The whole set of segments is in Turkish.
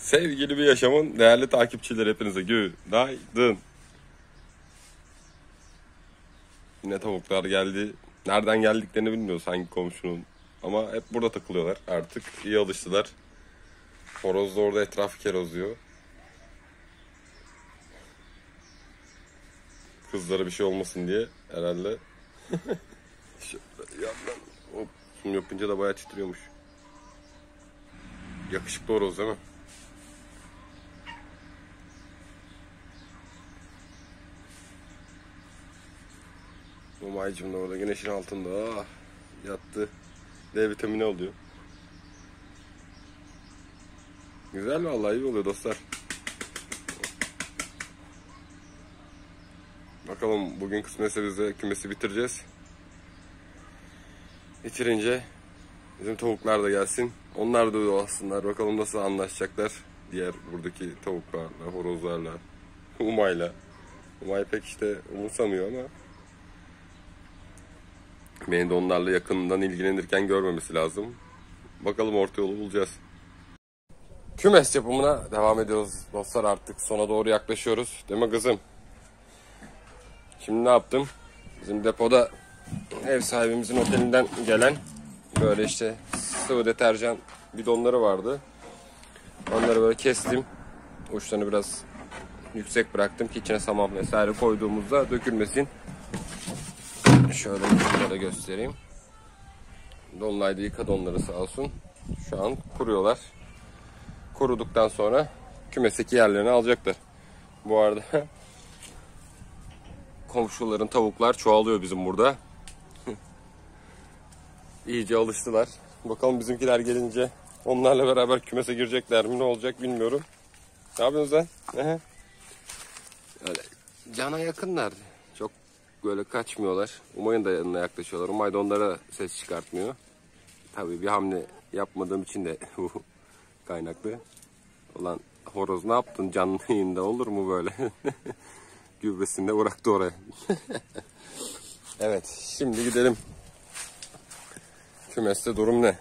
Sevgili bir yaşamın değerli takipçileri, hepinize günaydın. Yine tavuklar geldi. Nereden geldiklerini bilmiyoruz, hangi komşunun. Ama hep burada takılıyorlar artık. İyi alıştılar. Horoz da orada etrafı kerozluyor. Kızlara bir şey olmasın diye herhalde. Şöyle yandan hop, şunu yapınca da bayağı titriyormuş. Yakışıklı horoz değil mi? Mumaycım da orada güneşin altında yattı. D vitamini alıyor. Güzel, vallahi iyi oluyor dostlar. Bakalım bugün kısmetse biz de kümesi bitireceğiz. Bitirince bizim tavuklar da gelsin. Onlar da dolaşsınlar. Bakalım nasıl anlaşacaklar diğer buradaki tavuklarla, horozlarla, Umay'la. Umay pek işte umursamıyor ama beni de onlarla yakından ilgilenirken görmemesi lazım. Bakalım orta yolu bulacağız. Kümes yapımına devam ediyoruz dostlar, artık sona doğru yaklaşıyoruz. Değil mi kızım? Şimdi ne yaptım? Bizim depoda ev sahibimizin otelinden gelen böyle işte sıvı deterjan bidonları vardı. Onları böyle kestim. Uçlarını biraz yüksek bıraktım ki içine saman vesaire koyduğumuzda dökülmesin. Şöyle bunları göstereyim. Dolunay'da yıkadı onları sağ olsun. Şu an kuruyorlar. Kuruduktan sonra kümesteki yerlerini alacaklar. Bu arada komşuların tavuklar çoğalıyor bizim burada. İyice alıştılar. Bakalım bizimkiler gelince onlarla beraber kümese girecekler mi, ne olacak bilmiyorum. Ne yapıyorsun sen? Öyle cana yakınlar. Çok böyle kaçmıyorlar. Umay'ın da yanına yaklaşıyorlar. Umay da onlara ses çıkartmıyor. Tabii bir hamle yapmadığım için de kaynaklı. Ulan horoz ne yaptın canlı yayında, olur mu böyle? Gübresini de bıraktı oraya. Evet, şimdi gidelim. Kümeste durum ne?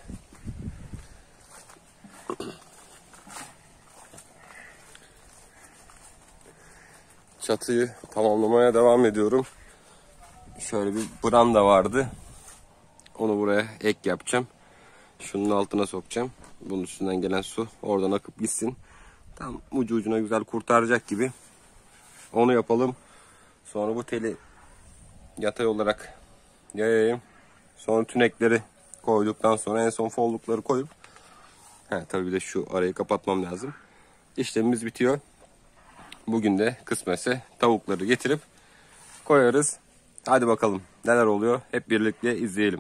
Çatıyı tamamlamaya devam ediyorum. Şöyle bir branda vardı. Onu buraya ek yapacağım. Şunun altına sokacağım. Bunun üstünden gelen su oradan akıp gitsin. Tam ucu ucuna güzel kurtaracak gibi. Onu yapalım. Sonra bu teli yatay olarak yayayım. Sonra tünekleri koyduktan sonra en son follukları koyup tabii bir de şu arayı kapatmam lazım. İşlemimiz bitiyor. Bugün de kısmetse tavukları getirip koyarız. Hadi bakalım neler oluyor, hep birlikte izleyelim.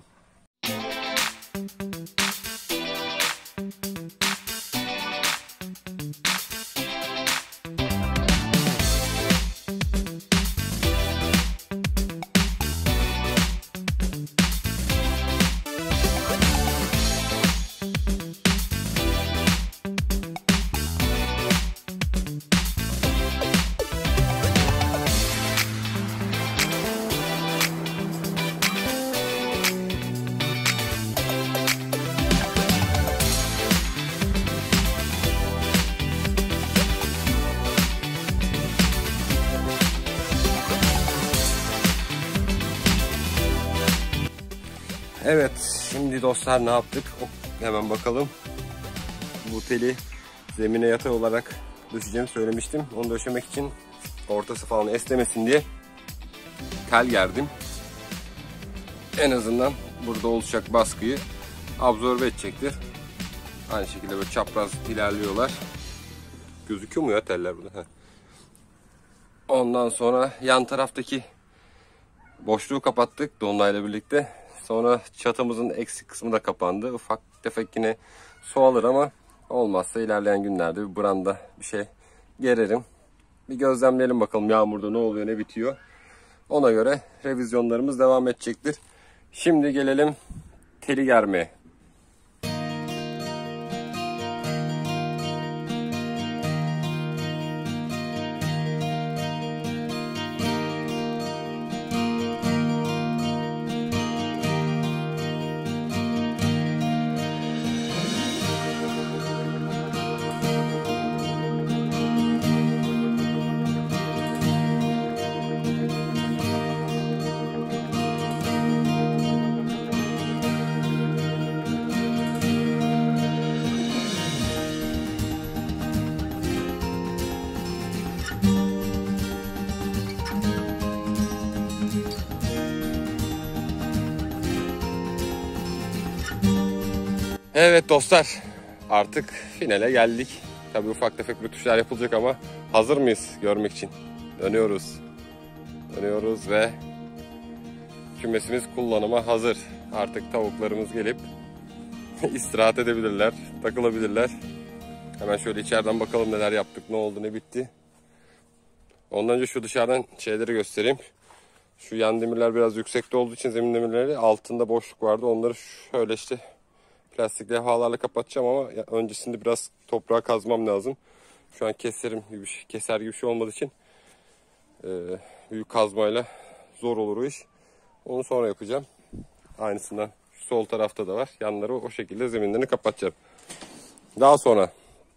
Evet, şimdi dostlar ne yaptık? Hemen bakalım. Bu teli zemine yatay olarak döşeceğimi söylemiştim. Onu döşemek için ortası falan esnemesin diye tel gerdim. En azından burada oluşacak baskıyı absorbe edecektir. Aynı şekilde böyle çapraz ilerliyorlar. Gözüküyor mu ya teller burada? Ondan sonra yan taraftaki boşluğu kapattık Dolunay'la birlikte. Sonra çatımızın eksik kısmı da kapandı. Ufak tefek yine su alır ama olmazsa ilerleyen günlerde bir branda bir şey gererim. Bir gözlemleyelim bakalım yağmurda ne oluyor, ne bitiyor. Ona göre revizyonlarımız devam edecektir. Şimdi gelelim teli germeye. Evet dostlar, artık finale geldik. Tabii ufak tefek rötuşlar yapılacak ama hazır mıyız görmek için? Dönüyoruz. Dönüyoruz ve kümesimiz kullanıma hazır. Artık tavuklarımız gelip istirahat edebilirler, takılabilirler. Hemen şöyle içeriden bakalım neler yaptık, ne oldu, ne bitti. Ondan önce şu dışarıdan şeyleri göstereyim. Şu yan demirler biraz yüksekte olduğu için zemin demirleri altında boşluk vardı. Onları şöyle işte plastik levhalarla kapatacağım ama öncesinde biraz toprağa kazmam lazım. Şu an keser gibi bir şey olmadığı için büyük kazmayla zor olur o iş. Onu sonra yapacağım. Aynısından şu sol tarafta da var. Yanları o şekilde zeminlerini kapatacağım. Daha sonra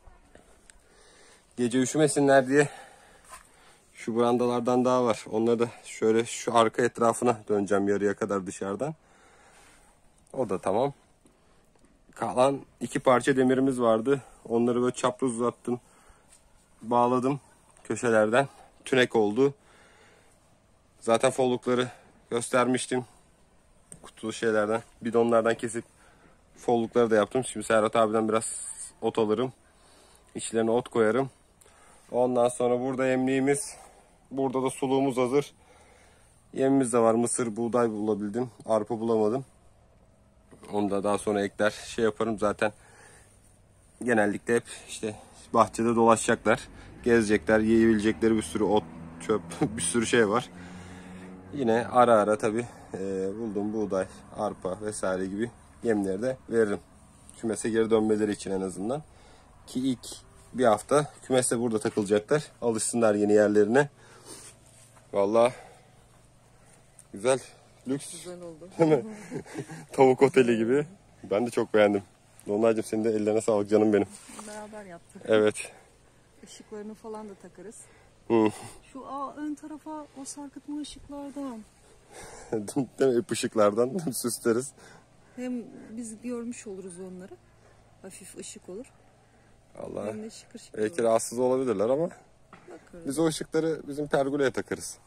gece üşümesinler diye şu brandalardan daha var. Onları da şöyle şu arka etrafına döneceğim yarıya kadar dışarıdan. O da tamam. Kalan 2 parça demirimiz vardı. Onları böyle çapraz uzattım. Bağladım köşelerden. Tünek oldu. Zaten follukları göstermiştim. Kutulu şeylerden, bidonlardan kesip follukları da yaptım. Şimdi Serhat abiden biraz ot alırım. İçlerine ot koyarım. Ondan sonra burada yemliğimiz. Burada da suluğumuz hazır. Yemimiz de var. Mısır, buğday bulabildim. Arpa bulamadım. Onu da daha sonra ekler şey yaparım. Zaten genellikle hep işte bahçede dolaşacaklar. Gezecekler. Yiyebilecekleri bir sürü ot, çöp, bir sürü şey var. Yine ara ara tabi bulduğum buğday, arpa vesaire gibi yemleri de veririm. Kümese geri dönmeleri için en azından. Ki ilk bir hafta kümeste burada takılacaklar. Alışsınlar yeni yerlerine. Vallahi güzel, lüks. Güzel oldu. Değil mi? Tavuk oteli gibi. Ben de çok beğendim. Dolunaycığım senin de ellerine sağlık canım benim. Beraber yaptık. Evet. Işıklarını falan da takarız. Hı. Şu ön tarafa o sarkıtma ışıklardan. Değil mi? Hep ışıklardan süsleriz. Hem biz görmüş oluruz onları. Hafif ışık olur. Allah. Hem de şıkır şıkır Belki olur. rahatsız olabilirler ama Bakarız. biz o ışıkları bizim pergoleye takarız.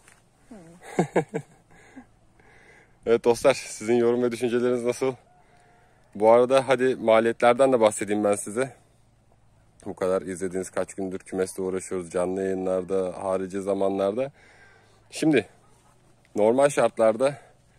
Evet dostlar, sizin yorum ve düşünceleriniz nasıl? Bu arada hadi maliyetlerden de bahsedeyim ben size. Bu kadar izlediğiniz, kaç gündür kümesle uğraşıyoruz, canlı yayınlarda, harici zamanlarda. Şimdi normal şartlarda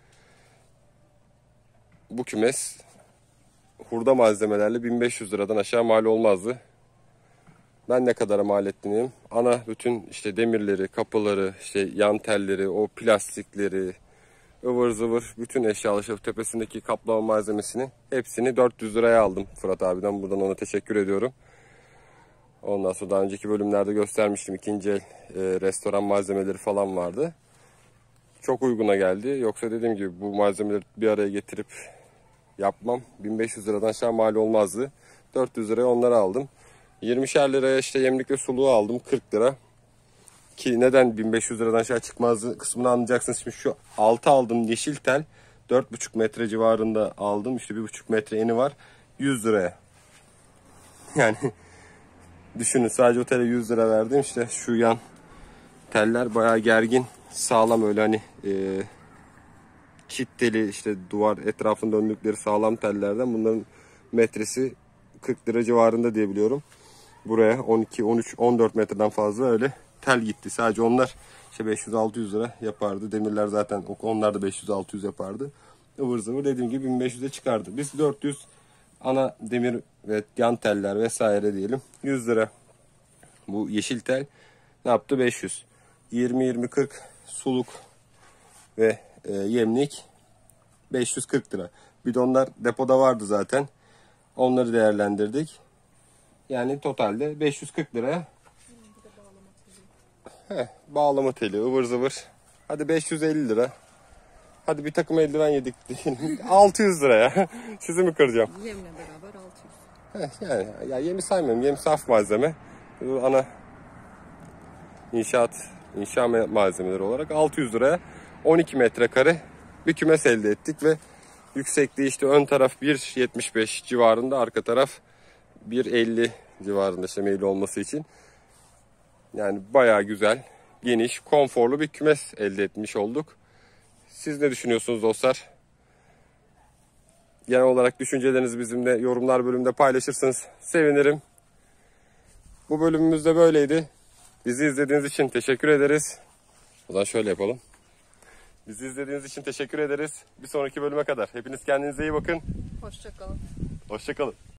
bu kümes hurda malzemelerle 1500 liradan aşağı mal olmazdı. Ben ne kadara mal ettiğim, ana bütün işte demirleri, kapıları, işte yan telleri, o plastikleri, ıvır zıvır bütün eşyaları, tepesindeki kaplama malzemesini hepsini 400 liraya aldım Fırat abiden. Buradan ona teşekkür ediyorum. Ondan sonra daha önceki bölümlerde göstermiştim. İkinci el restoran malzemeleri falan vardı. Çok uyguna geldi. Yoksa dediğim gibi bu malzemeleri bir araya getirip yapmam 1500 liradan aşağı mal olmazdı. 400 liraya onları aldım. 20'şer liraya işte yemlik ve suluğu aldım 40 lira. Ki neden 1500 liradan aşağı çıkmazdı kısmını anlayacaksınız. Şimdi şu altı aldım yeşil tel 4,5 metre civarında aldım. İşte 1,5 metre eni var 100 liraya. Yani düşünün sadece o tele 100 lira verdim. İşte şu yan teller bayağı gergin, sağlam öyle hani çit teli işte duvar etrafında döndükleri sağlam tellerden. Bunların metresi 40 lira civarında diye biliyorum. Buraya 12, 13, 14 metreden fazla öyle tel gitti. Sadece onlar işte 500-600 lira yapardı. Demirler zaten onlar da 500-600 yapardı. Ivır zıvır dediğim gibi 1500'e çıkardı. Biz 400 ana demir ve yan teller vesaire diyelim 100 lira. Bu yeşil tel ne yaptı? 500. 20-20-40 suluk ve yemlik 540 lira. Bidonlar depoda vardı zaten. Onları değerlendirdik. Yani totalde 540 liraya bağlama teli, ıvır zıvır. Hadi 550 lira. Hadi bir takım eldiven yedik diyelim. 600 liraya. Sizi mi kıracağım? Yemle beraber 600. Yani ya yemi saymıyorum. Yem saf malzeme. Bu ana inşa malzemeleri olarak 600 liraya 12 metrekare bir kümes elde ettik ve yüksekliği işte ön taraf 1.75 civarında, arka taraf 1.50 civarında işte meyilli olması için. Yani bayağı güzel, geniş, konforlu bir kümes elde etmiş olduk. Siz ne düşünüyorsunuz dostlar? genel olarak düşüncelerinizi bizimle yorumlar bölümünde paylaşırsanız sevinirim. Bu bölümümüz de böyleydi. Bizi izlediğiniz için teşekkür ederiz. O zaman şöyle yapalım. Bizi izlediğiniz için teşekkür ederiz. Bir sonraki bölüme kadar. Hepiniz kendinize iyi bakın. Hoşça kalın. Hoşça kalın.